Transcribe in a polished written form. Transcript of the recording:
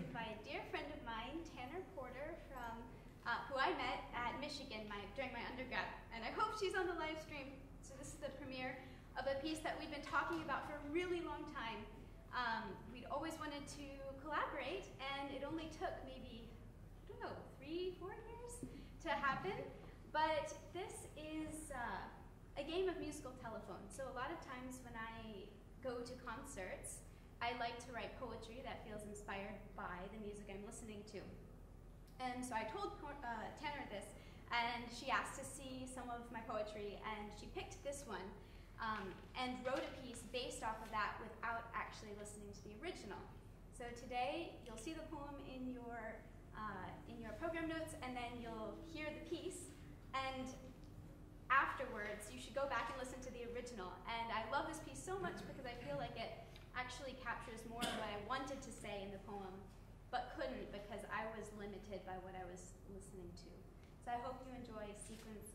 by a dear friend of mine, Tanner Porter, from who I met at Michigan during my undergrad. And I hope she's on the live stream. So this is the premiere of a piece that we've been talking about for a really long time. We'd always wanted to collaborate, and it only took maybe, I don't know, 3-4 years to happen. But this is a game of musical telephone. So a lot of times when I go to concerts, I like to write poetry that feels inspired by the music I'm listening to. And so I told Tanner this, and she asked to see some of my poetry, and she picked this one and wrote a piece based off of that without actually listening to the original. So today, you'll see the poem in your program notes, and then you'll hear the piece. And afterwards, you should go back and listen to the original. And I love this piece so much because I feel like it actually captures more of what I wanted to say in the poem, but couldn't because I was limited by what I was listening to. So I hope you enjoy sequence